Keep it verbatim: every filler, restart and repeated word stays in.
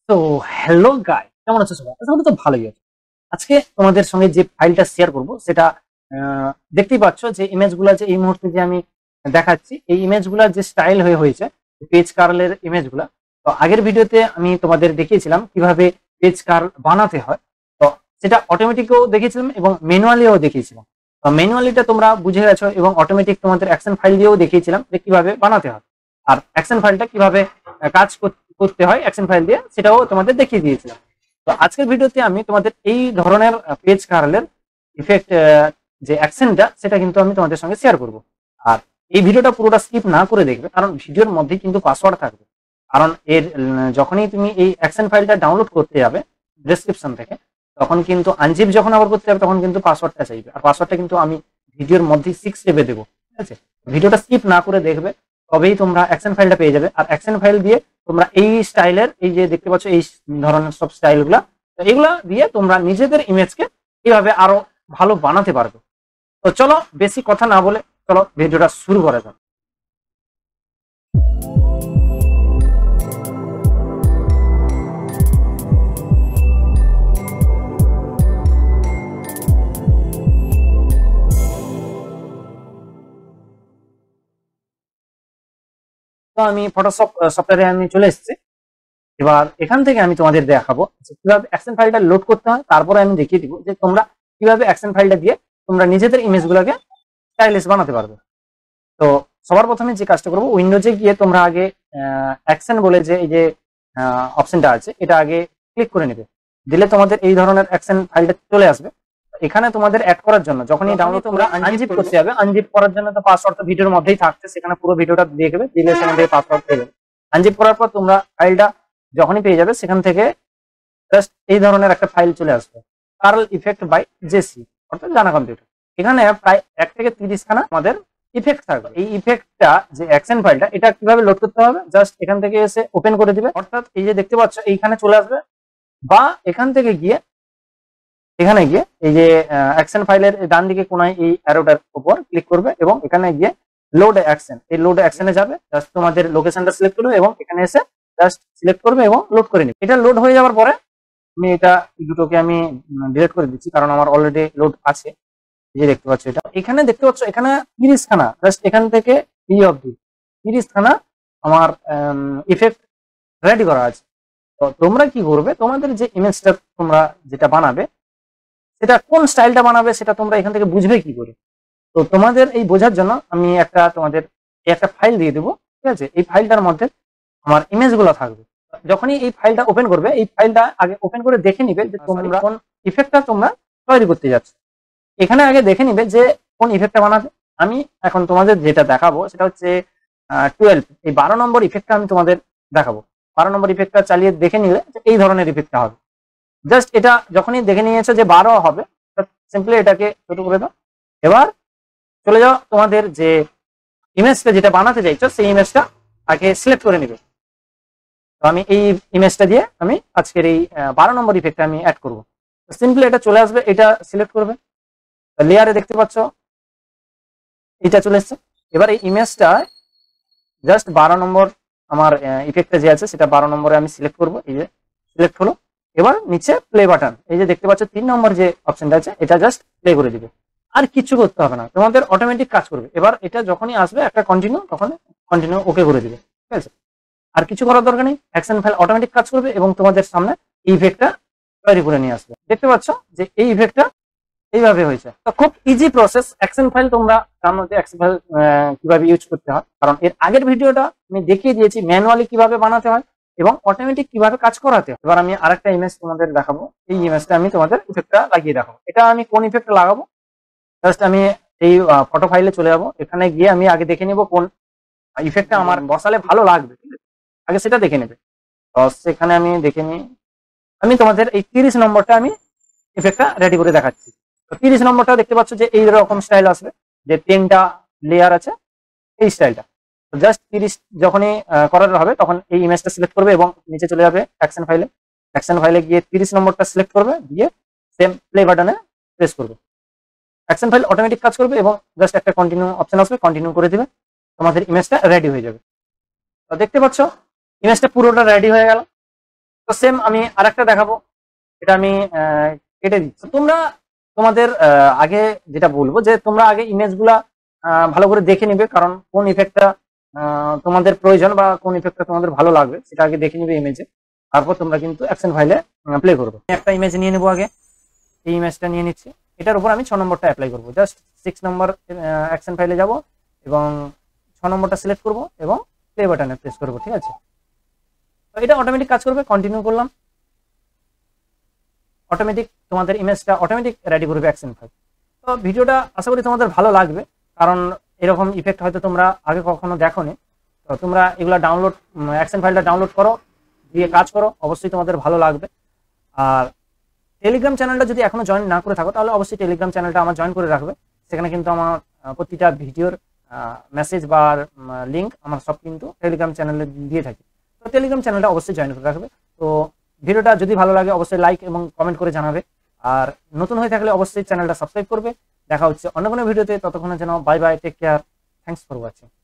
তো hello guy, কেমন আছো সবাই? আশা করি তো ভালোই আছে। আজকে তোমাদের সঙ্গে যে ফাইলটা শেয়ার করব সেটা আহ, দেখতেই পাচ্ছ যে ইমেজগুলো যে এই মুহূর্তে যে আমি দেখাচ্ছি, এই ইমেজগুলো যে স্টাইল হয়ে হয়েছে পেজ কার্লের ইমেজগুলো। তো আগের ভিডিওতে আমি তোমাদের দেখিয়েছিলাম কিভাবে পেজ কার্ল বানাতে হয়। তো সেটা অটোমেটিকও দেখিয়েছিলাম এবং ম্যানুয়ালিও দেখিয়েছিলাম। তো ম্যানুয়ালিটা তোমরা বুঝে গেছো এবং অটোমেটিক তোমাদের অ্যাকশন ফাইল দিয়েও দেখিয়েছিলাম যে কিভাবে বানাতে হয়, আর অ্যাকশন ফাইলটা কিভাবে আহ, কাজ কর- করতে হয় অ্যাকশন ফাইল দিয়ে সেটাও তোমাদের দেখিয়ে দিয়েছিলাম। তো আজকের ভিডিওতে আমি তোমাদের এই ধরনের পেজ কার্লের ইফেক্ট যে অ্যাকশনটা সেটা কিন্তু আমি তোমাদের সঙ্গে শেয়ার করব। আর এই ভিডিওটা পুরোটা স্কিপ না করে দেখবে, কারণ ভিডিওর মধ্যেই কিন্তু পাসওয়ার্ড থাকবে। কারণ এর উম, যখনই তুমি এই অ্যাকশন ফাইলটা ডাউনলোড করতে যাবে ডেসক্রিপশন থেকে, তখন কিন্তু আনজিপ যখন আবার করতে যাবে তখন কিন্তু পাসওয়ার্ডটা চাইবে, আর পাসওয়ার্ডটা কিন্তু আমি ভিডিওর মধ্যেই সিক্স স্টেপে দেবো। ঠিক আছে, ভিডিওটা স্কিপ না করে দেখবে, তবেই তোমরা অ্যাকশন ফাইলটা পেয়ে যাবে। আর অ্যাকশন ফাইল দিয়ে তোমরা এই স্টাইলের এই যে দেখতে পাচ্ছ এই ধরনের সব স্টাইলগুলা, তো এগুলা দিয়ে তোমরা নিজেদের ইমেজকে এইভাবে আরো ভালো বানাতে পারবে। তো চলো বেশি কথা না বলে চলো ভিডিওটা শুরু করা যাক। তো আমি ফটোশপ সফটওয়্যারে আমি চলে এসেছি। এবার এখান থেকে আমি তোমাদের দেখাবো যে কিভাবে অ্যাকশন ফাইলটা লোড করতে হয়, তারপরে আমি দেখিয়ে দিব যে তোমরা কিভাবে অ্যাকশন ফাইলটা দিয়ে তোমরা নিজেদের ইমেজগুলোকে স্টাইলিশ বানাতে পারবে। তো সবার প্রথমে যে কাজটা করবো, উইন্ডোজে গিয়ে তোমরা আগে অ্যাকশন বলে যে এই যে অপশনটা আছে এটা আগে ক্লিক করে নেবে। দিলে তোমাদের এই ধরনের অ্যাকশন ফাইলটা চলে আসবে। এখানে তোমাদের অ্যাড করার জন্য যখনই ডাউনলোড তোমরা আনজিপ করতে যাবে, আনজিপ করার জন্য তো পাসওয়ার্ড তো ভিডিওর মধ্যেই থাকছে, সেখানে পুরো ভিডিওটা দেখবে, দিলে সেখান থেকে পাসওয়ার্ড পেয়ে যাবে। আনজিপ করার পর তোমরা ফাইলটা যখনই পেয়ে যাবে সেখান থেকে জাস্ট এই ধরনের একটা ফাইল চলে আসবে, কার্ল ইফেক্ট বাই জেসি, অর্থাৎ জানা কম্পিউটার। এখানে প্রায় এক থেকে তিরিশ খানা আমাদের ইফেক্ট থাকবে। এই ইফেক্টটা যে অ্যাকশন ফাইলটা এটা কিভাবে লোড করতে হবে, জাস্ট এখান থেকে এসে ওপেন করে দিবে, অর্থাৎ এই যে দেখতে পাচ্ছ এইখানে চলে আসবে, বা এখান থেকে গিয়ে এখানে গিয়ে এই যে অ্যাকশন ফাইলের ডান দিকে কোনায় এই অ্যারোটার উপর ক্লিক করবে এবং এখানে গিয়ে লোড অ্যাকশন, এই লোড অ্যাকশনে যাবে, জাস্ট তোমাদের লোকেশনটা সিলেক্ট করবে এবং এখানে এসে জাস্ট সিলেক্ট করবে এবং লোড করে নিবে। এটা লোড হয়ে যাওয়ার পরে আমি এটা দুটোকে আমি ডিলিট করে দিচ্ছি, কারণ আমার অলরেডি লোড আছে। এই যে দেখতে পাচ্ছ এটা, এখানে দেখতে পাচ্ছ এখানে তিরিশ খানা, জাস্ট এখান থেকে এই অবধি তিরিশ খানা আমার ইফেক্ট রেডি করা আছে। তো তোমরা কি করবে, তোমাদের যে ইমেজটা তোমরা যেটা বানাবে সেটা কোন স্টাইলটা বানাবে সেটা তোমরা এখান থেকে বুঝবে কি করে। তো তোমাদের এই বোঝার জন্য আমি একটা তোমাদের একটা ফাইল দিয়ে দেবো। ঠিক আছে, এই ফাইলটার মধ্যে আমার ইমেজ গুলো থাকবে। যখনই এই ফাইলটা ওপেন করবে, এই ফাইলটা আগে ওপেন করে দেখে নিবে যে তোমরা কোন ইফেক্টটা তোমরা তৈরি করতে যাচ্ছ। এখানে আগে দেখে নিবে যে কোন ইফেক্টটা বানাবে। আমি এখন তোমাদের যেটা দেখাবো সেটা হচ্ছে টুয়েলভ, এই বারো নম্বর ইফেক্টটা আমি তোমাদের দেখাবো। বারো নম্বর ইফেক্টটা চালিয়ে দেখে নিলে এই ধরনের ইফেক্টটা হবে। জাস্ট এটা যখনই দেখে নিয়েছো যে বারো হবে, সিম্পলি এটাকে ছোট করে দাও। এবার চলে যাও তোমাদের যে ইমেজটা যেটা বানাতে চাইছো সেই ইমেজটা আগে সিলেক্ট করে নিবে। তো আমি এই ইমেজটা দিয়ে আমি আজকের এই বারো নম্বর ইফেক্টটা আমি অ্যাড করবো। সিম্পলি এটা চলে আসবে, এটা সিলেক্ট করবে, লেয়ারে দেখতে পাচ্ছ এটা চলে এসছে। এবার এই ইমেজটা জাস্ট বারো নম্বর আমার ইফেক্টটা যে আছে সেটা বারো নম্বরে আমি সিলেক্ট করবো। এই যে সিলেক্ট হলো, এবার নিচে প্লে বাটন, এই যে দেখতে পাচ্ছ তিন নম্বর যে অপশনটা আছে এটা জাস্ট প্লে করে দিবে, আর কিছু করতে হবে না, তোমাদের অটোমেটিক কাজ করবে। এবার এটা যখনই আসবে একটা কন্টিনিউ, তখন কন্টিনিউ ওকে করে দিবে। ঠিক আছে, আর কিছু করার দরকার নেই, অ্যাকশন ফাইল অটোমেটিক কাজ করবে এবং তোমাদের সামনে এই ইফেক্টটা তৈরি করে নিয়ে আসবে। দেখতে পাচ্ছ যে এই ইফেক্টটা এইভাবে হয়েছে। তো খুব ইজি প্রসেস। অ্যাকশন ফাইল তোমরা জানো যে অ্যাকশন ফাইল কিভাবে ইউজ করতে হয়, কারণ এর আগের ভিডিওটা আমি দেখিয়ে দিয়েছি ম্যানুয়ালি কিভাবে বানাতে হয় এবং অটোমেটিক কিভাবে কাজ করাতে হয়। এবার আমি আরেকটা ইমেজ তোমাদের দেখাবো, এই ইমেজটা আমি তোমাদের ইফেক্টটা লাগিয়ে দেখাবো। এটা আমি কোন ইফেক্ট লাগাবো, জাস্ট আমি এই ফটো ফাইলে চলে যাবো, এখানে গিয়ে আমি আগে দেখে নেবো কোন ইফেক্টটা আমার বসালে ভালো লাগবে। ঠিক আছে, আগে সেটা দেখে নেবে। তো সেখানে আমি দেখে নিই, আমি তোমাদের এই তিরিশ নম্বরটা আমি ইফেক্টটা রেডি করে দেখাচ্ছি। তো তিরিশ নম্বরটা দেখতে পাচ্ছ যে এই রকম স্টাইল আসবে, যে তিনটা লেয়ার আছে এই স্টাইলটা। জাস্ট তিরিশ যখনই করার হবে তখন এই ইমেজটা সিলেক্ট করবে এবং নিচে চলে যাবে অ্যাকশন ফাইলে। অ্যাকশন ফাইলে গিয়ে তিরিশ নম্বরটা সিলেক্ট করবে, দিয়ে সেম প্লে বাটনে প্রেস করবে। অ্যাকশন ফাইল অটোমেটিক কাজ করবে এবং জাস্ট একটা কন্টিনিউ অপশন আসবে, কন্টিনিউ করে দিবে, তোমাদের ইমেজটা রেডি হয়ে যাবে। তো দেখতে পাচ্ছ ইমেজটা পুরোটা রেডি হয়ে গেল। তো সেম আমি আরেকটা দেখাবো, এটা আমি আহ, কেটে দিচ্ছি। তোমরা তোমাদের আহ, আগে যেটা বলবো যে তোমরা আগে ইমেজগুলা আহ, ভালো করে দেখে নিবে, কারণ কোন ইফেক্টটা তোমাদের প্রয়োজন বা কোন ইফেক্টটা তোমাদের ভালো লাগবে সেটা আগে দেখে নিবে ইমেজে, তারপর তোমরা কিন্তু অ্যাকশন ফাইলে প্লে করবে। আমি একটা ইমেজ নিয়ে নেবো, আগে এই ইমেজটা নিয়ে নিচ্ছি, এটার উপর আমি ছ নম্বরটা অ্যাপ্লাই করবো। জাস্ট সিক্স নম্বর অ্যাকশন ফাইলে যাব এবং ছ নম্বরটা সিলেক্ট করব এবং প্লে বাটনে প্রেস করবো, ঠিক আছে। তো এটা অটোমেটিক কাজ করবে, কন্টিনিউ করলাম, অটোমেটিক তোমাদের ইমেজটা অটোমেটিক রেডি করবে অ্যাকশন ফাইল। তো ভিডিওটা আশা করি তোমাদের ভালো লাগবে, কারণ এরকম ইফেক্ট হয়তো তোমরা আগে কখনো দেখোনি। তো তোমরা এগুলা ডাউনলোড অ্যাকশন ফাইলটা ডাউনলোড করো, দিয়ে কাজ করো, অবশ্যই তোমাদের ভালো লাগবে। আর টেলিগ্রাম চ্যানেলটা যদি এখনো জয়েন না করে থাকো তাহলে অবশ্যই টেলিগ্রাম চ্যানেলটা আমার জয়েন করে রাখবে। সেখানে কিন্তু আমার প্রতিটা ভিডিওর মেসেজ বা লিঙ্ক আমার সব কিন্তু টেলিগ্রাম চ্যানেলে দিয়ে থাকি। তো টেলিগ্রাম চ্যানেলটা অবশ্যই জয়েন করে রাখবে। তো ভিডিওটা যদি ভালো লাগে অবশ্যই লাইক এবং কমেন্ট করে জানাবে, আর নতুন হয়ে থাকলে অবশ্যই চ্যানেলটা সাবস্ক্রাইব করবে। দেখা হচ্ছে অন্য কোনো ভিডিওতে, ততক্ষণের জন্য bye bye, take care, thanks for watching.